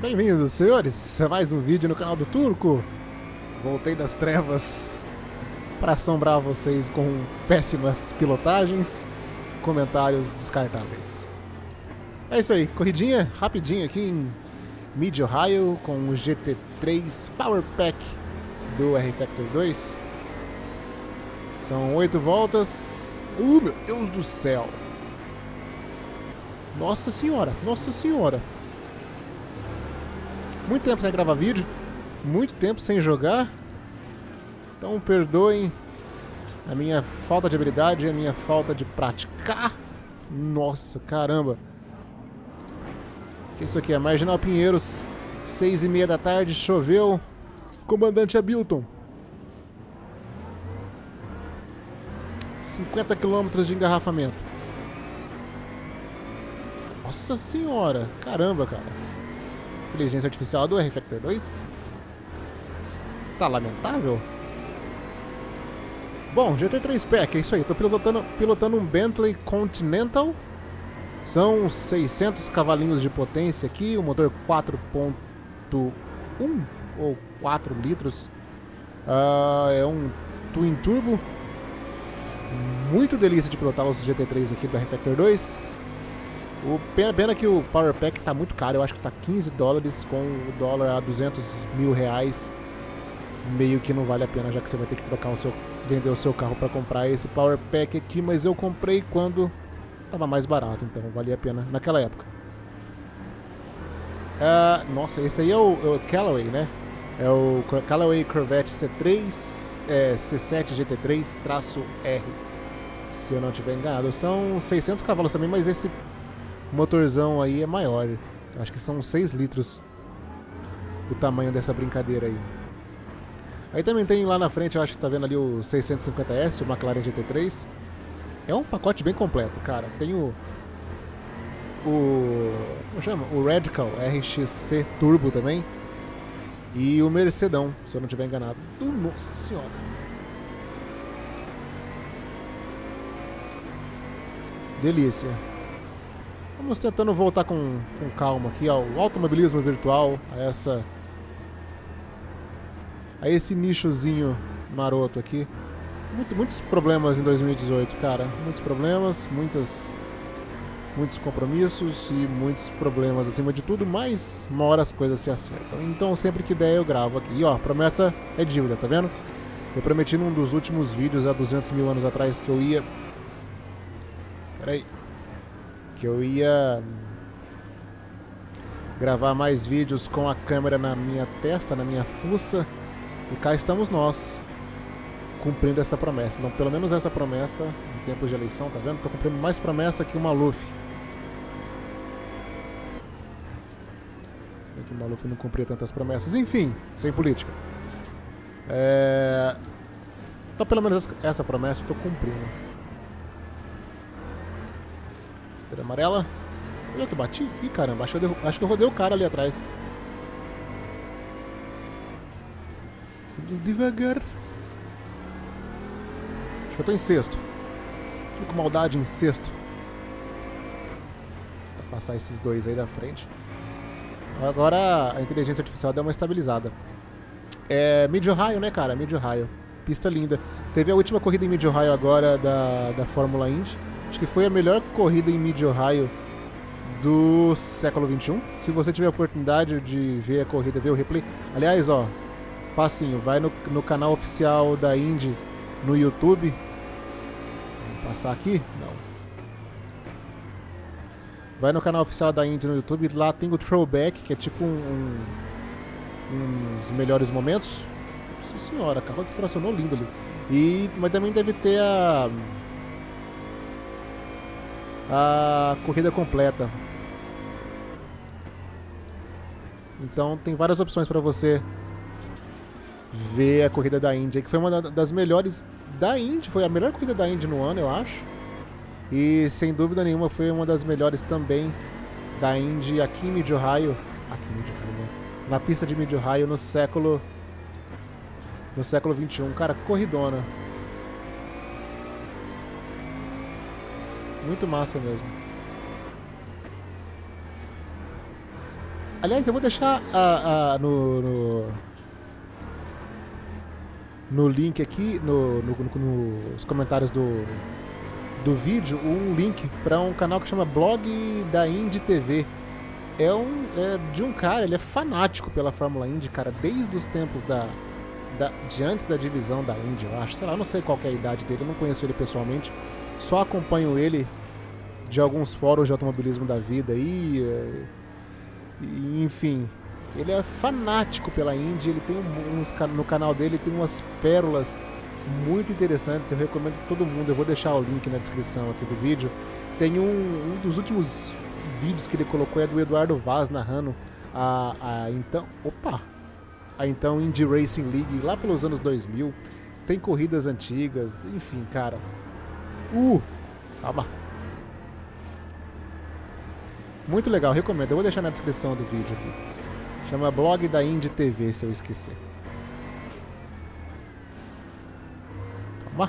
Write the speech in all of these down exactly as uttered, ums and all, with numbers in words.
Bem-vindos, senhores, a mais um vídeo no canal do Turco. Voltei das trevas para assombrar vocês com péssimas pilotagens, comentários descartáveis. É isso aí, corridinha rapidinha aqui em Mid Ohio com o G T três Power Pack do R-Factor dois. São oito voltas. Uh, meu Deus do céu! Nossa senhora, nossa senhora! Muito tempo sem gravar vídeo, muito tempo sem jogar, então perdoem a minha falta de habilidade e a minha falta de praticar. Nossa, caramba! O que é isso aqui? É Marginal Pinheiros, seis e meia da tarde, choveu, Comandante Hamilton. cinquenta quilômetros de engarrafamento. Nossa senhora, caramba, cara. Inteligência artificial do R-Factor dois. Tá lamentável. Bom, G T três Pack, é isso aí. Tô pilotando, pilotando um Bentley Continental. São seiscentos cavalinhos de potência aqui. O motor quatro ponto um ou quatro litros. Uh, é um Twin Turbo. Muito delícia de pilotar os G T três aqui do R-Factor dois. O pena, pena que o Power Pack tá muito caro, eu acho que tá quinze dólares, com o dólar a duzentos mil reais. Meio que não vale a pena, já que você vai ter que trocar o seu, vender o seu carro para comprar esse Power Pack aqui, mas eu comprei quando tava mais barato, então valia a pena naquela época. Uh, nossa, esse aí é o, é o Callaway, né? É o Callaway Corvette C três, é, C sete G T três R, se eu não estiver enganado. São seiscentos cavalos também, mas esse motorzão aí é maior. Acho que são seis litros o tamanho dessa brincadeira aí. Aí também tem lá na frente, eu acho que tá vendo ali o seiscentos e cinquenta S, o McLaren G T três. É um pacote bem completo, cara. Tem o... O... Como chama? O Radical R X C Turbo também. E o Mercedão, se eu não estiver enganado. Nossa senhora. Delícia. Vamos tentando voltar com, com calma aqui ao automobilismo virtual, a essa a esse nichozinho maroto aqui. Muito, muitos problemas em dois mil e dezoito, cara. Muitos problemas, muitas, muitos compromissos e muitos problemas acima de tudo, mas uma hora as coisas se acertam. Então sempre que der eu gravo aqui. E ó, promessa é dívida, tá vendo? Eu prometi num dos últimos vídeos há duzentos mil anos atrás que eu ia... Peraí. Que eu ia gravar mais vídeos com a câmera na minha testa, na minha fuça, e cá estamos nós, cumprindo essa promessa. Então, pelo menos essa promessa, em tempos de eleição, tá vendo? Tô cumprindo mais promessa que o Maluf. Se bem que o Maluf não cumpria tantas promessas. Enfim, sem política. É... Então, pelo menos essa promessa eu tô cumprindo. Amarela. Foi eu que bati? Ih, caramba, acho que, eu acho que eu rodei o cara ali atrás. Vamos devagar. Acho que eu tô em sexto. Tô com maldade em sexto. Vou passar esses dois aí da frente. Agora a inteligência artificial deu uma estabilizada. É Mid Ohio, né, cara? Mid Ohio. Pista linda. Teve a última corrida em Mid Ohio agora da, da Fórmula Indy. Acho que foi a melhor corrida em Mid Ohio do século vinte e um. Se você tiver a oportunidade de ver a corrida, ver o replay. Aliás, ó, facinho, vai no, no canal oficial da Indy no YouTube. Vamos passar aqui? Não. Vai no canal oficial da Indy no YouTube, lá tem o throwback, que é tipo um, um, uns melhores momentos. Nossa senhora, o carro distracionou lindo ali. E, mas também deve ter a... a corrida completa. Então tem várias opções para você ver a corrida da Indy, que foi uma das melhores da Indy, foi a melhor corrida da Indy no ano, eu acho. E sem dúvida nenhuma foi uma das melhores também da Indy aqui em Mid Ohio, aqui em Mid Ohio, né? Na pista de Mid Ohio no século no século vinte e um, cara, corridona. Muito massa mesmo. Aliás, eu vou deixar a, a, no, no, no link aqui, no, no, no, nos comentários do, do vídeo, um link para um canal que chama Blog da Indy T V. É, um, é de um cara, ele é fanático pela Fórmula Indy, cara, desde os tempos da, da, de antes da divisão da Indy, eu acho. Sei lá, eu não sei qual que é a idade dele, eu não conheço ele pessoalmente, só acompanho ele de alguns fóruns de automobilismo da vida aí, e, enfim, ele é fanático pela Indy, ele tem uns, no canal dele tem umas pérolas muito interessantes, eu recomendo todo mundo, eu vou deixar o link na descrição aqui do vídeo. Tem um, um dos últimos vídeos que ele colocou é do Eduardo Vaz narrando a, a então, opa, a então Indy Racing League lá pelos anos dois mil, tem corridas antigas, enfim, cara, uh, calma, muito legal, recomendo, eu vou deixar na descrição do vídeo aqui, chama Blog da Indy T V, se eu esquecer. Calma.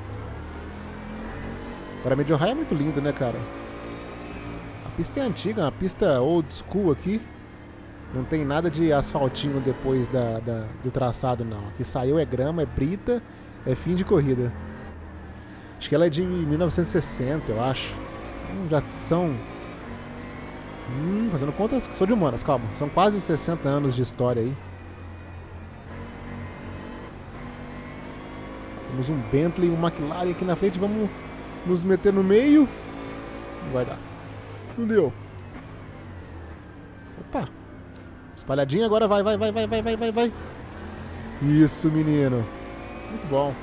Agora, Mid-Ohio é muito lindo, né, cara? A pista é antiga, uma pista old school aqui. Não tem nada de asfaltinho depois da, da, do traçado, não. Aqui saiu é grama, é brita, é fim de corrida. Acho que ela é de mil novecentos e sessenta, eu acho. Então, já são... Hum, fazendo contas, sou de humanas, calma. São quase sessenta anos de história aí. Temos um Bentley e um McLaren aqui na frente. Vamos nos meter no meio. Não vai dar. Não deu. Opa. Espalhadinha agora. Vai, vai, vai, vai, vai, vai, vai, vai. Isso, menino. Muito bom.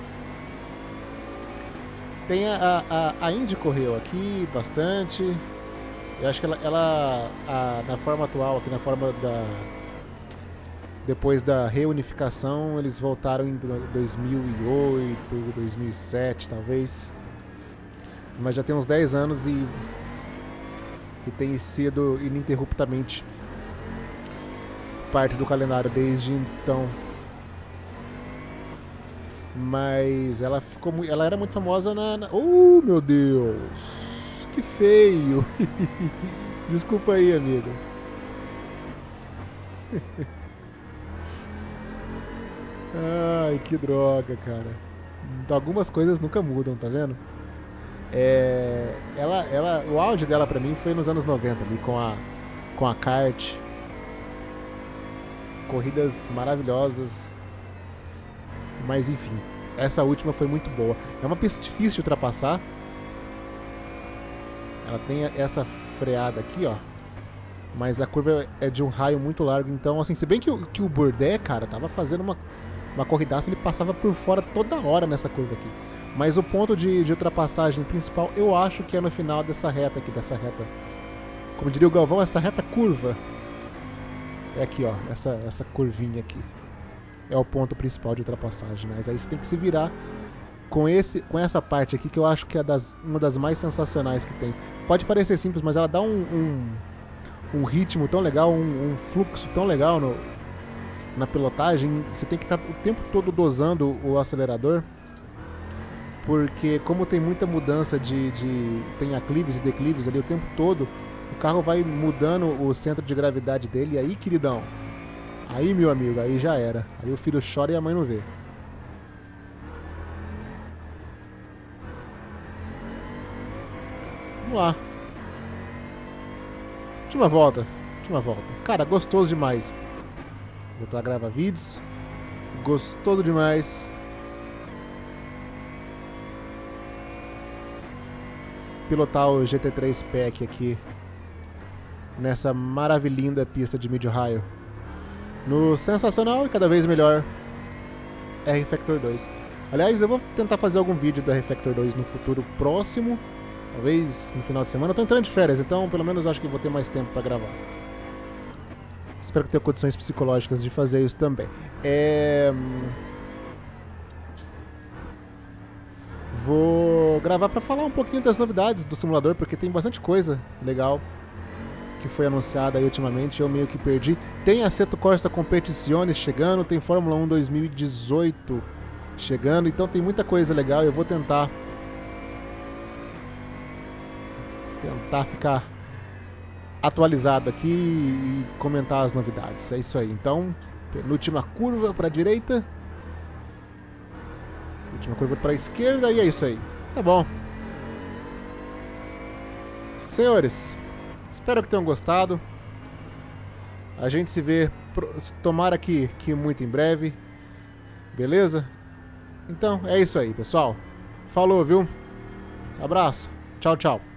Tem a, a, a Indy correu aqui bastante. Eu acho que ela, ela a, na forma atual, aqui na forma da... Depois da reunificação, eles voltaram em dois mil e oito, dois mil e sete, talvez. Mas já tem uns dez anos e, e tem sido ininterruptamente parte do calendário desde então. Mas ela ficou muito, ela era muito famosa na, na... Oh, meu Deus! Que feio! Desculpa aí, amigo. Ai, que droga, cara. Algumas coisas nunca mudam, tá vendo? É, ela, ela, o auge dela pra mim foi nos anos noventa, ali com a, com a kart. Corridas maravilhosas. Mas enfim, essa última foi muito boa. É uma pista difícil de ultrapassar. Ela tem essa freada aqui, ó. Mas a curva é de um raio muito largo. Então, assim, se bem que o, que o Bourdais, cara, tava fazendo uma, uma corridaça, ele passava por fora toda hora nessa curva aqui. Mas o ponto de, de ultrapassagem principal, eu acho que é no final dessa reta aqui, dessa reta. Como diria o Galvão, essa reta curva. É aqui, ó, essa, essa curvinha aqui. É o ponto principal de ultrapassagem. Mas aí você tem que se virar com, esse, com essa parte aqui, que eu acho que é das, uma das mais sensacionais que tem. Pode parecer simples, mas ela dá um... um um ritmo tão legal, um, um fluxo tão legal no, na pilotagem. Você tem que estar o tempo todo dosando o acelerador, porque como tem muita mudança de, de tem aclives e declives ali o tempo todo, o carro vai mudando o centro de gravidade dele, e aí, queridão, aí, meu amigo, aí já era, aí o filho chora e a mãe não vê. Vamos lá. Última volta, última volta. Cara, gostoso demais. Voltar a gravar vídeos. Gostoso demais. Pilotar o G T três Pack aqui nessa maravilhinda pista de Mid-Ohio. No sensacional e cada vez melhor R-Factor dois. Aliás, eu vou tentar fazer algum vídeo do R-Factor dois no futuro próximo. Talvez no final de semana. Eu tô entrando de férias, então pelo menos acho que vou ter mais tempo pra gravar. Espero que tenha condições psicológicas de fazer isso também. É... Vou gravar pra falar um pouquinho das novidades do simulador, porque tem bastante coisa legal que foi anunciada aí ultimamente. Eu meio que perdi. Tem Assetto Corsa Competizione chegando, tem Fórmula um dois mil e dezoito chegando, então tem muita coisa legal. Eu vou tentar tentar ficar atualizado aqui e comentar as novidades. É isso aí. Então, penúltima curva para a direita. Última curva para a esquerda e é isso aí. Tá bom. Senhores, espero que tenham gostado. A gente se vê, tomara que, que muito em breve. Beleza? Então, é isso aí, pessoal. Falou, viu? Abraço. Tchau, tchau.